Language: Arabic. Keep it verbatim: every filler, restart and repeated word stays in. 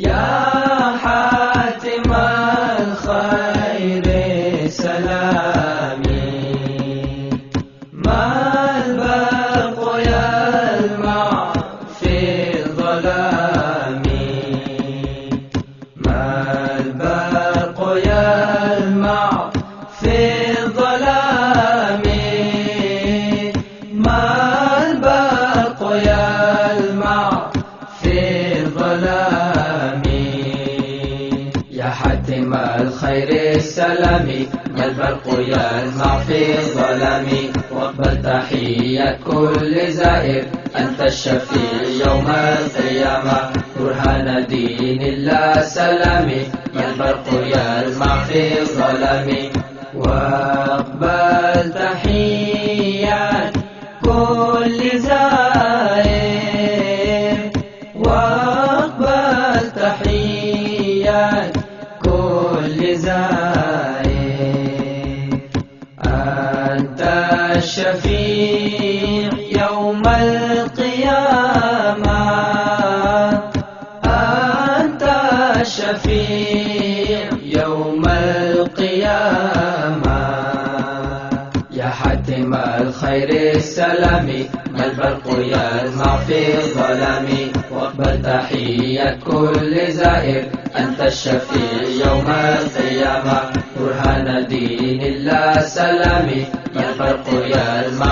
يا حاتم الخير سلامي، ما البرق يلمع في الظلام، ما البرق يلمع في الظلام، ما البرق يلمع في الظلام. يا حاتم الخير السلام، ما البرق يلمع في الظلام، واقبل تحية كل زائر، أنت الشفيع يوم القيامة، برهان دين الله سلامي، ما البرق يلمع في الظلام. واقبل تحية كل زائر، واقبل تحية كل زائر، أنت الشفيع يوم القيامة، أنت الشفيع يوم القيامة. يا حاتم الخير السلام، ما البرق يلمع في الظلام، واقبل تحية كل زائر، أنت الشفيع يوم القيامة، برهان دين الله سلامي، ما البرق يلمع